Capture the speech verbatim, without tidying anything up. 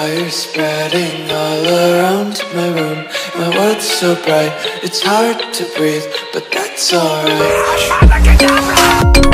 fire spreading all around my room. My world's so bright, it's hard to breathe, but that's alright.